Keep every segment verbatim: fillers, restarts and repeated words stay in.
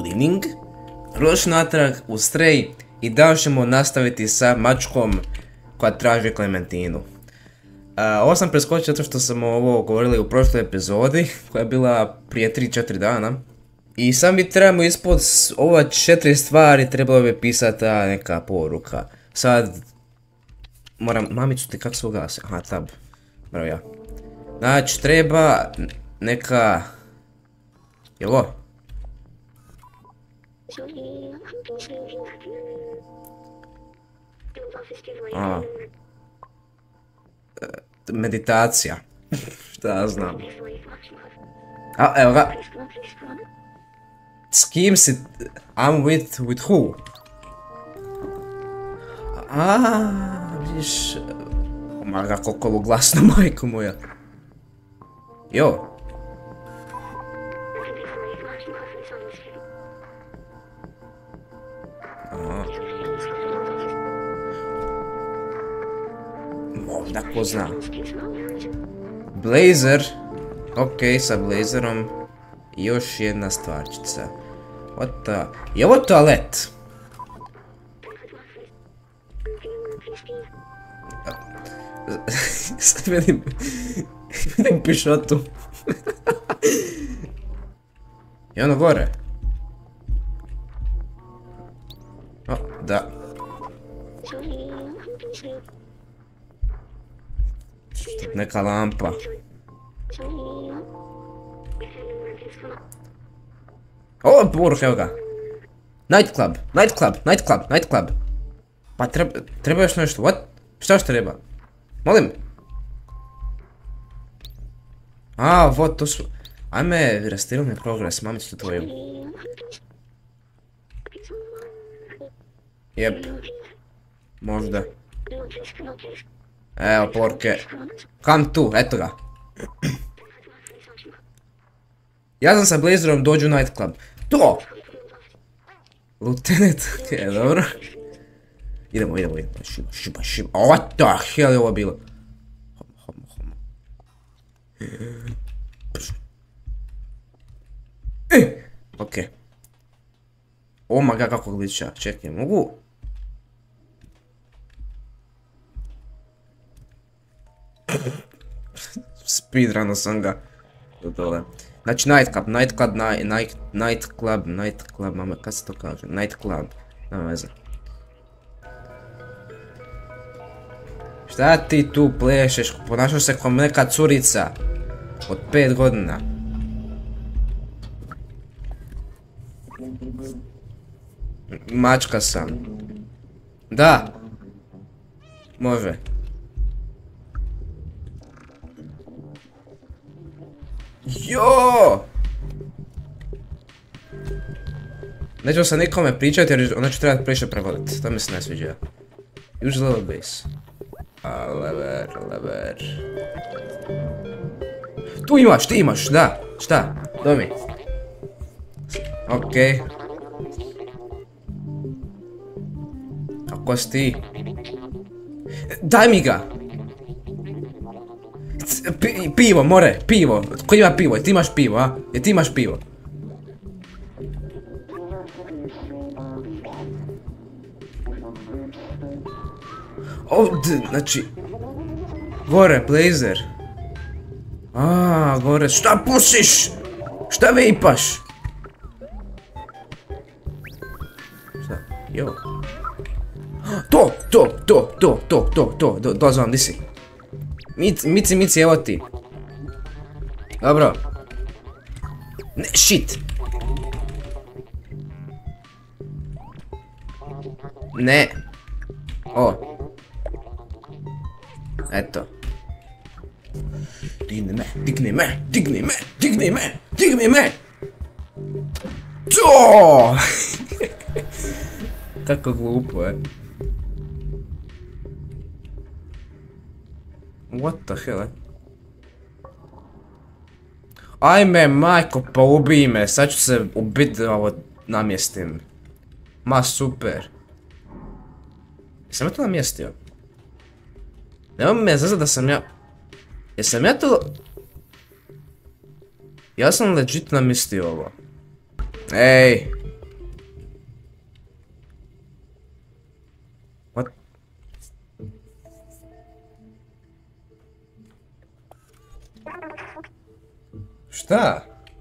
cleaning. Roš natrag u Stray i danas ćemo nastaviti sa mačkom koja traži Klementinu. Uh, ovo sam preskočio zato što smo ovo govorili u prošloj epizodi koja je bila prije tri četiri dana. I sad mi trebamo ispod ova četiri stvari trebalo bi pisati neka poruka. Sad moram, mamicu ti kako se ugasi, aha tab, bravo ja. Znači treba neka, je ovo? A. Meditacija. Šta ja znam. A, evo ga. S kim si? I'm with, with who? Aaaa, vidiš... Omaga, koliko ovo glasno, majko moja. Jo. Možda ko zna. Blazer. Ok, sa blazerom. I još jedna stvarčica. What the... Je ovo toalet? Sad vidim... Vidim pišotu. I ono gore. O, da. Neka lampa. O, poruch, evo ga. Night club, night club, night club, night club. Pa treba, treba još nešto, what? Šta još treba? Molim? A, ovo, to su... Ajme, rastirali mi progres, mamicu tvoju. Jep. Možda. Evo, porke. Kam tu, eto ga. Ja sam sa Blazerom dođu u night club. To! Lieutenant, okej, dobro. Idemo, idemo, idemo, šiba, šiba, šiba. What the hell je ovo bilo? Homo, homo, homo. E! Okej. Oh my god, kako gliča. Čekaj, mogu? Speedruno sam ga. Do dole. Znači night club, night club, night, night club, night club, mama, kad se to kaže? Night club, nema veze. Šta ti tu plešeš? Ponašaš se kao neka curica od pet godina. Mačka sam. Da. Može. Jo! Neću sa nikome pričati jer onda ću trebati previše prevoditi. To mi se ne sviđa. Use level base. A, lever, lever. Tu imaš, ti imaš, da. Šta? Domi. Okej. A ko si ti? Daj mi ga! P pivo, more, pivo. Ko ima pivo? Ti imaš pivo, a? Je ti imaš pivo? Ovdje, znači... Gore, Blazer. Aaaa, gore, šta pušiš? Šta vejpaš? Šta? Jo. To, to, to, to, to, to, to, to, dozvam, di si? Mici, mici, mici, evo ti. Dobro. Ne, shit. Ne. O. Eto. Digni me, digni me, digni me, digni me, digni me. To! Kako glupo je. What the hell? Ajme, majko, pa ubij me, sad ću se ubiti da ovo namjestim. Ma, super. Jesam ja to namjestio? Nema me zazad da sam ja... Jesam ja to... Ja sam legit namjestio ovo. Ej, Šta?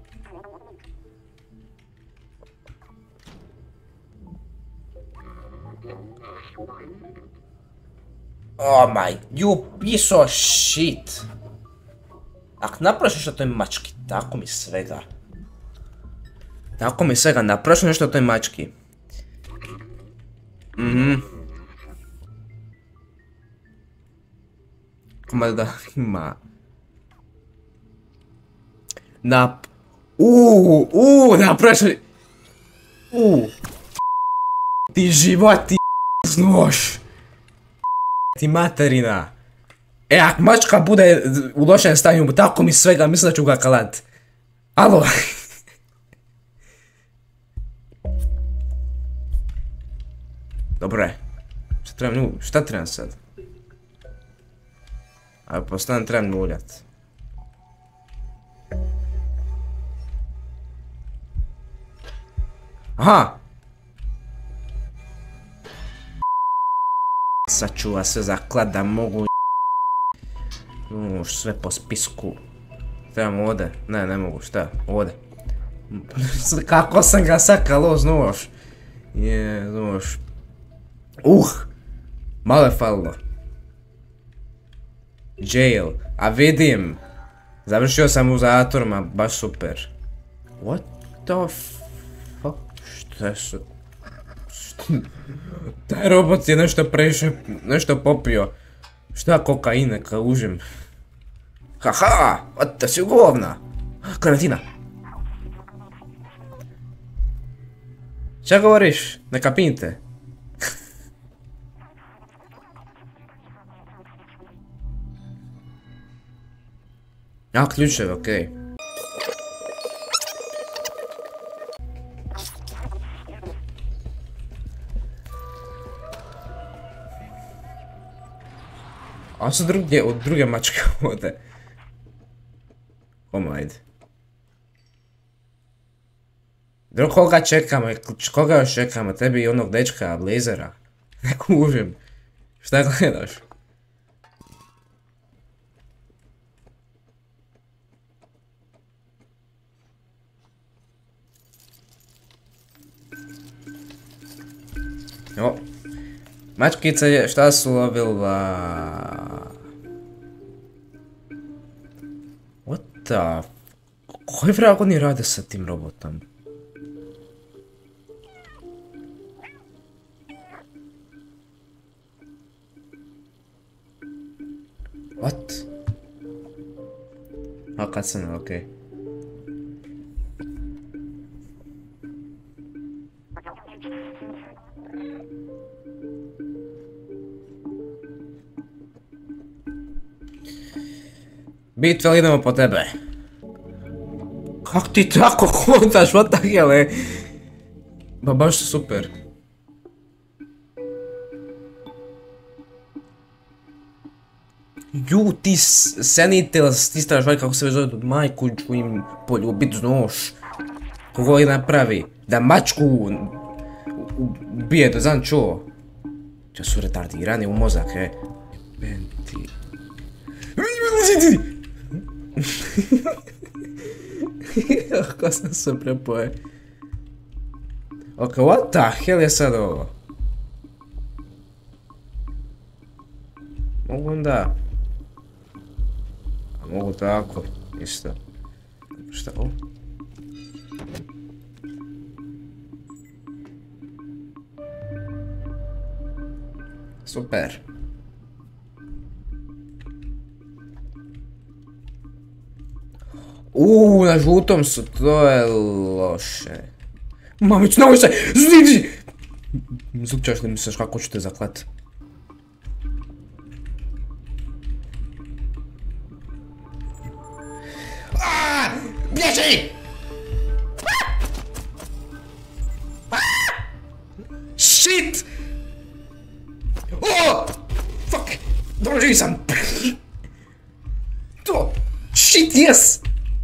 Oh my, you piece of shit. Ak napraviš nešto toj mački, tako mi svega. Tako mi svega, napraviš nešto toj mački. Mhm. Koma da ima. Nap... Uuu, uuu, napraviš... Uuu. Ti životi znoš. Ti materina. E, ak mačka bude u lošem stanju, tako mi svega, mislim da ću ga kalat. Alo? Dobro je. Šta trebam nju, šta trebam sad? Ajde, postavim, trebam nuljat. Aha! Sad ću vas sve zaklat da mogu Uš, sve po spisku. Trebam ovdje, ne, ne mogu, šta, ovdje. Kako sam ga sakalo, znaš. Je, znaš. Uh, malo je falilo. Jail, a vidim. Završio sam u zatvorima, baš super. What the fuck, šta je sad? Taj robot je nešto previše, nešto popio. Šta kokaine, ka užim. Haha, what si govna. Klementina. Šta govoriš? Neka pinte. A, ključevi, okej. A su drugdje, od druge mačke ovdje. Komu, ajde. Drug, koga čekamo, koga još čekamo, tebi i onog dečka, Blazera. Ne kužim. Šta gledaš? Jo. Mačkica je, šta su lovila? What the... Koji vrag oni rade sa tim robotom? What? A, kad sam, okej. Okay. Bitvel, idemo po tebe. Kak ti tako kontaš, what the hell, e? Ba baš super. Ju, ti Sentinels, ti stražaj kako se već zove, majku ću im poljubit nož. Kogo je napravi, da mačku ubije, da znam čuo. Če su retardirani u mozak, e. Benti. Kako sam se prepoje. Ok, what the hell je sad ovo? Mogu onda... A mogu tako, isto. Šta ovo? Super. Uuu, na žutom su, to je loše. Mamić, nemoj se! Zidi! Zupčaš li misliš kako ću te zaklat? Aaaa! Bježi! Shit! Oh! Fuck! Dobro, živi sam! To! Shit, yes!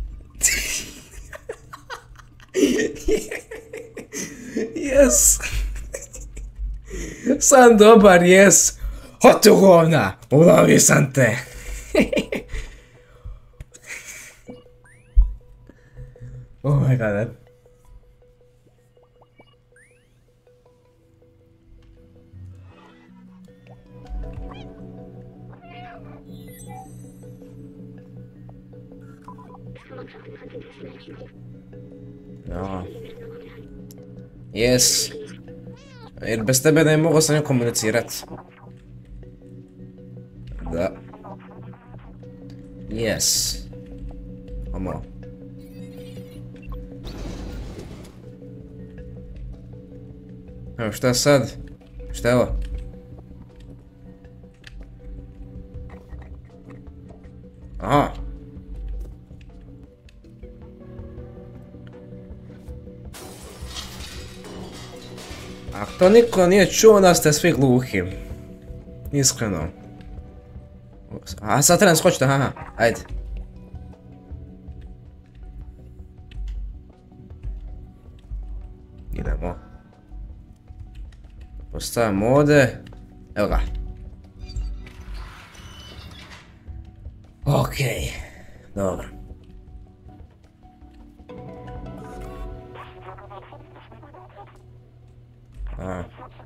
Yes! Sam dobar, yes! Hotu govna! Ulovio sam te! Oh my god. No. Yes. Jer bez tebe ne mogu sa njom komunicirat. Da. Yes. Amo. Evo šta sad? Šta je ovo? Aha. Ako to niko nije čuo, da ste svi gluhi. Iskreno. A sad trebam skočiti, aha, ajde. Idemo. Postavimo ovdje. Evo ga. Okej. Dobro. A.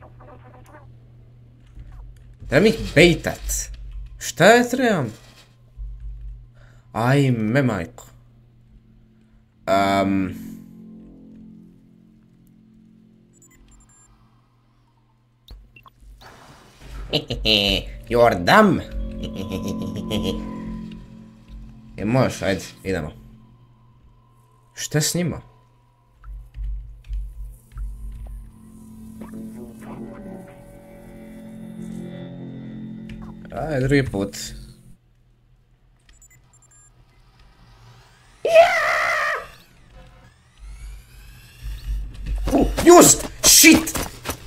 Trebam ih bejtat. Šta je trebam? Ajme majko. Um. You're dumb. Je možeš, ajde, idemo. Šta s njima? Ajde, drugi put. Uh, used! Shit!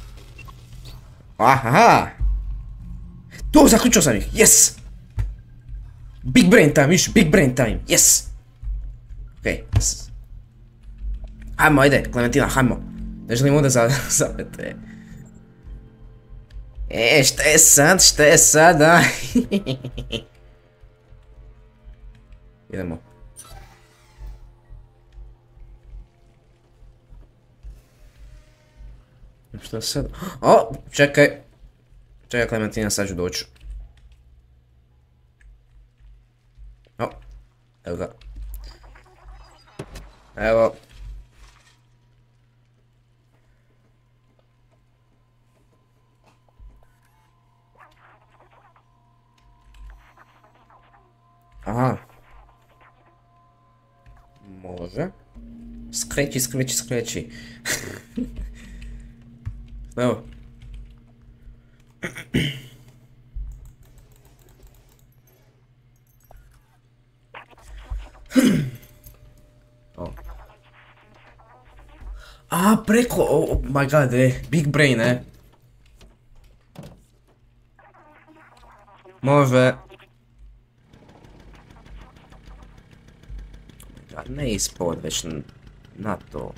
Aha! To, zaključio sam ih, yes! Big brain time, viš, big brain time, yes! Okej, yes. Hajmo, ajde, Klementina, hajmo. Ne želim onda zapete. E, šta je sad, šta je sad, a? Idemo. Šta je sad? O, čekaj. Čekaj, Klementina, sad ću doći. O, evo ga. Evo. Aha. Može. Skreći, skreći, skreći. Evo. Oh. A, preko, oh, oh my god, eh, big brain, eh. Može. Ne ispod, već na to.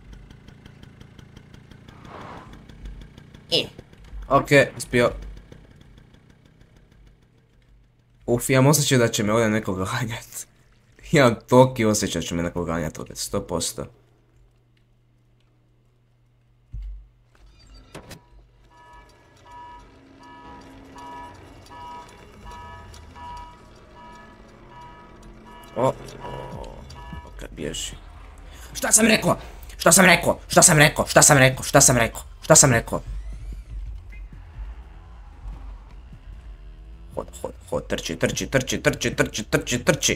E. Ok, uspio. Uf, imam osjećaj da će me ovdje neko ganjat. Imam toki osjećaj da će me neko ganjat ovdje, sto posto. O, ok, bježi. Šta sam rekao? Šta sam rekao? Šta sam rekao? Šta sam rekao? Šta sam rekao? Šta sam rekao? Hod, hod, hod, trči, trči, trči, trči, trči, trči, trči.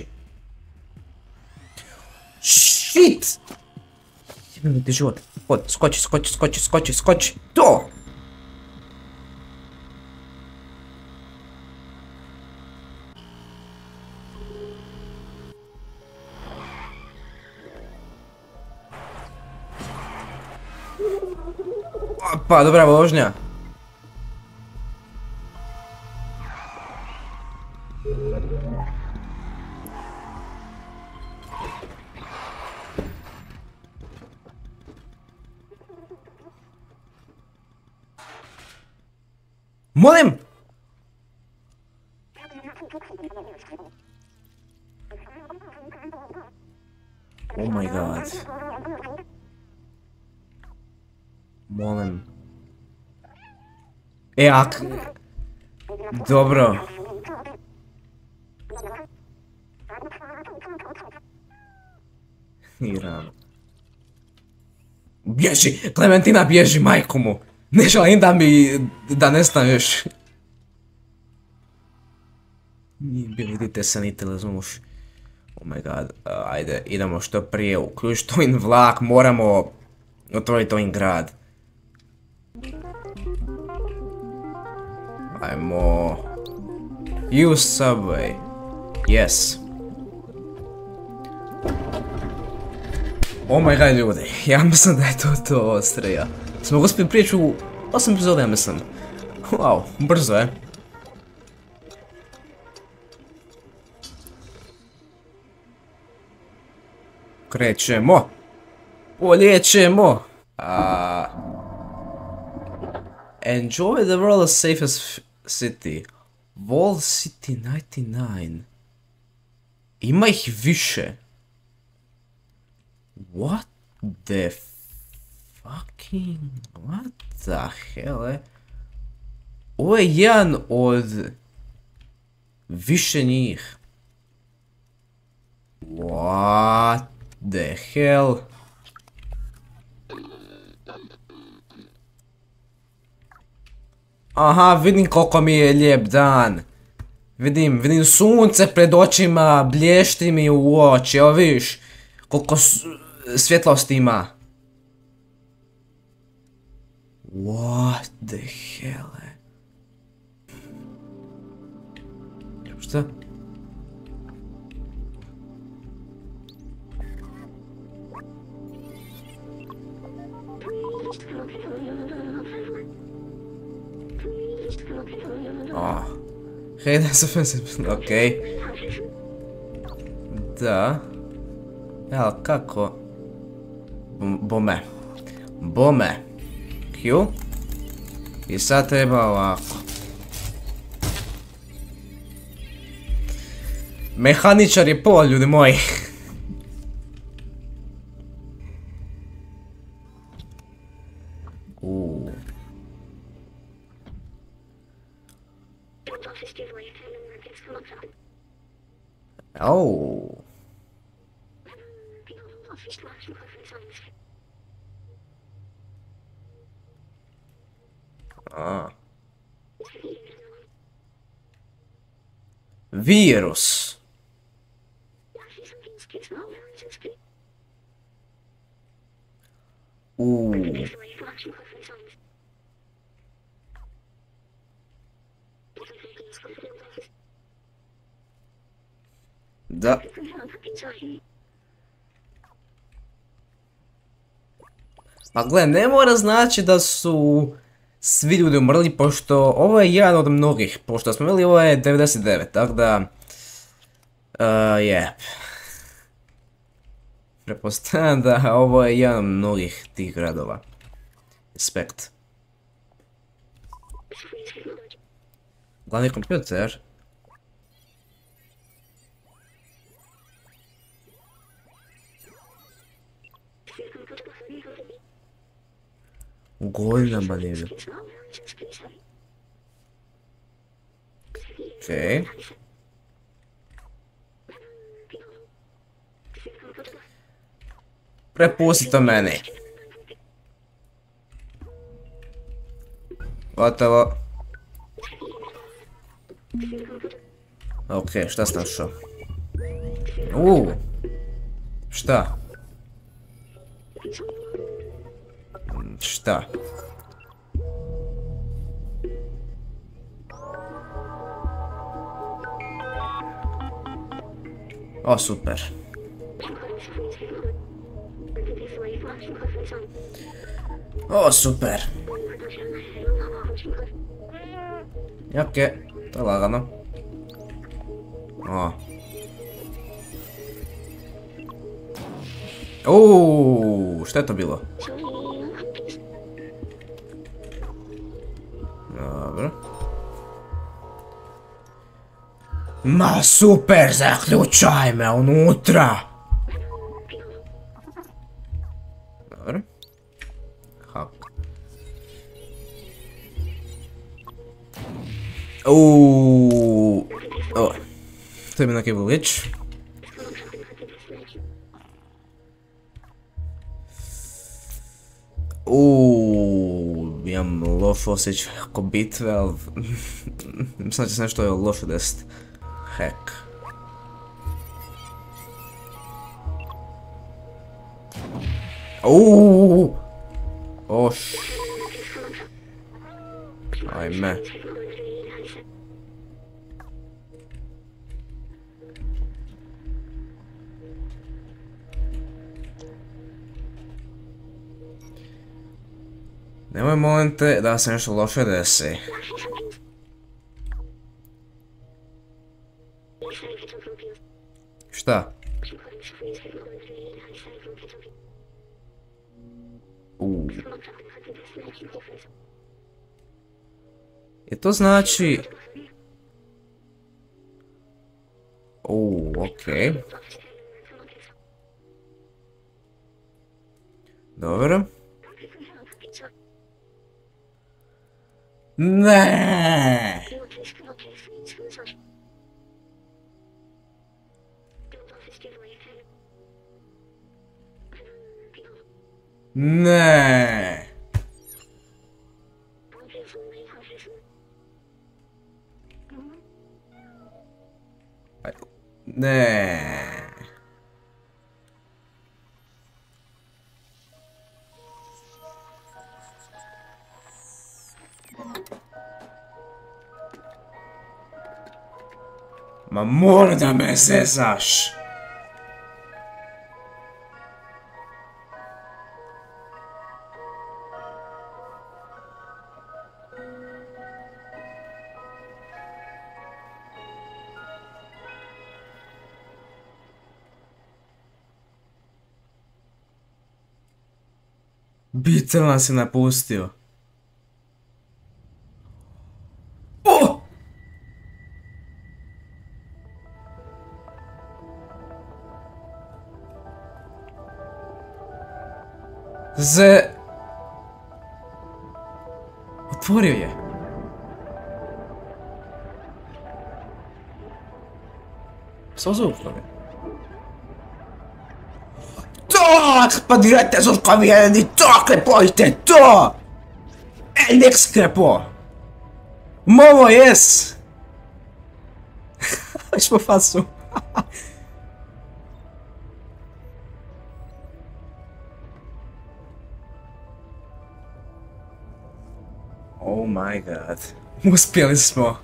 Shit! Jebim ti život. Hod, skoči, skoči, skoči, skoči, skoči. To! Pa, dobra vožnja. Molim! Oh my god. Molim. E, ak... Dobro. Iran. Bježi! Klementina bježi, majku mu! Ne želim da mi... da nestaneš. Nije bilo, idite se niti razumuš. Oh my god, uh, ajde, idemo što prije, uključiti ovim vlak, moramo otvoriti ovim grad. Ajmo... Use subway. Yes. Oh my god, ljudi, ja mislim da je to to Ostrija. Smo uspjeli prijeći u osam epizoda, ja mislim. Wow, brzo je. Krećemo. Poljećemo. Uh, enjoy the world's safest city. Wall City ninety-nine. Ima ih više. What the fucking... What the hell, eh? Ovo je jedan od... više njih. What the hell? Aha, vidim koliko mi je lijep dan. Vidim, vidim sunce pred očima, blješti mi u oči, evo vidiš koliko svjetlosti ima. What the hell? Šta? Oh. Hej, da se fese... Okej. Da. Jel, kako? Bome. Bome. Q. I sad treba ovako. Mehaničar je pol, ljudi moji. Uuu. Oh. Ah. Virus. Uh. Da. Pa gle, ne mora znači da su svi ljudi umrli, pošto ovo je jedan od mnogih, pošto smo imali ovo je devedeset devet, tako da... Uh, je. Pretpostavljam da ovo je jedan od mnogih tih gradova. Respekt. Glavni kompjuter. Goljna manevra. Okej. Prepusti to meni. Gotovo. Okej, šta sam našao? Uuu. Šta? Šta? O, super. O, super. Okej, to je lagano. O. Uuu, šta je to bilo? Dobro. Ma super, zaključaj me unutra! Dobro. Hak. Uuuu. O, to je mi neki volič. Uuuu, imam loš osjećaj oko bitve, ali mislim da će se nešto loše desiti. Hack. Uuuu. Oš. Ajme. Nemoj molim te da se nešto loše desi. Šta? Uuu. I to znači... Uuu, okej. Dobro. Ne. Ne. Ne. Ma mora da me zezaš. Bitel nas je napustio. O! Z... Otvorio je. Što zvukovi? Tak, pa direte zvukovi jedan i to krepojte, to! E, nek skrepo! Momo, jes! Veš po facu. Oh my god. Uspjeli smo.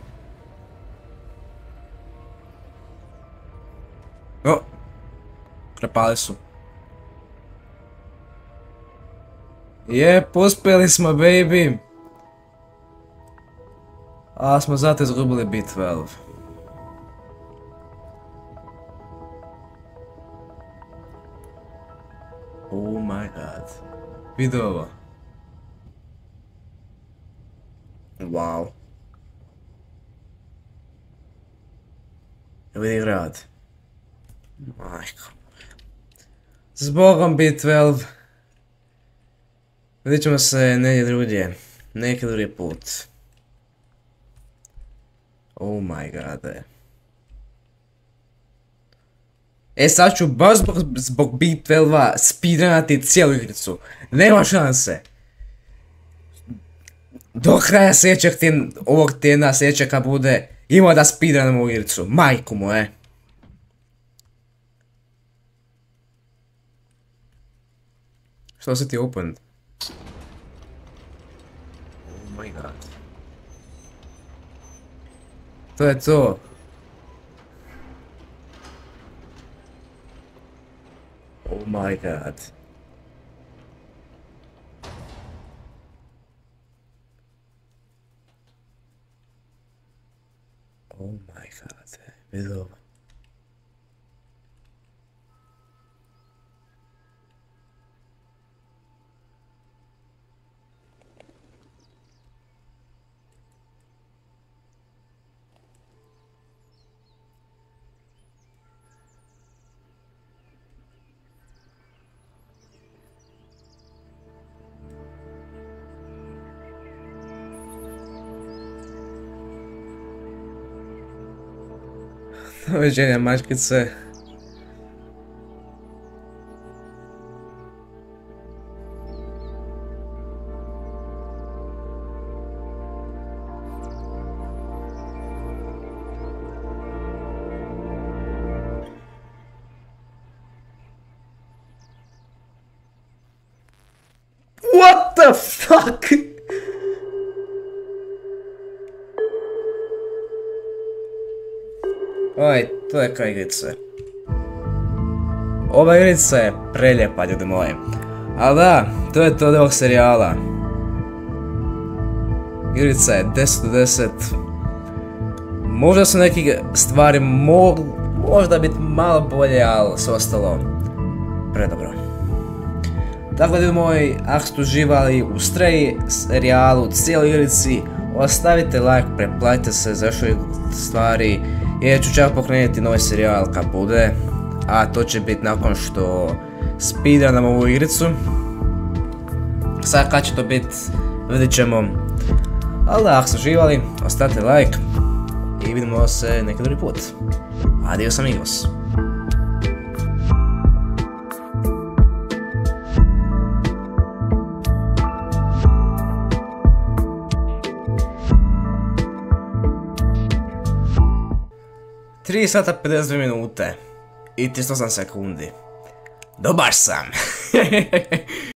O! Krepali su. Jep, uspjeli smo, baby! A smo zato izgubili B dvanaest. Oh my god. Vidi ovo. Wow. Vidi grad. Majko. Zbogom B dvanaest. Vidjet ćemo se negdje drugdje. Neki drugi put. Oh my god. E sad ću baš zbog, zbog B dvanaest speedrunati cijelu igricu. Nema šanse. Do kraja sljedećeg tjedna, ovog tjedna sljedećeg kad bude imao da speedrunam ovu igricu. Majku moje. Što se ti opened? Oh my god. To je to. Oh my god. Oh my god. Vidi ovo. Doviđenja mačkice. What the fuck? Oj, to je kao igrice. Ova igrica je prelijepa, ljudi moji. Ali da, to je to od ovog serijala. Igrica je deset od deset. Možda su neke stvari mogli, možda biti malo bolje, ali sve ostalo predobro. Tako da, ljudi moji, ako ste uživali u Stray serijalu, cijeloj igrici, ostavite like, preplatite se za još stvari, jer ću čak pokrenuti novi serijal kad bude, a to će biti nakon što speedrunam ovu igricu. Sad kad će to biti, vidit ćemo. Ali da, ako ste uživali, ostavite like i vidimo se neki drugi put. Adios amigos. tri sata pedeset dvije minute i tristo osam sekundi. Dobar sam!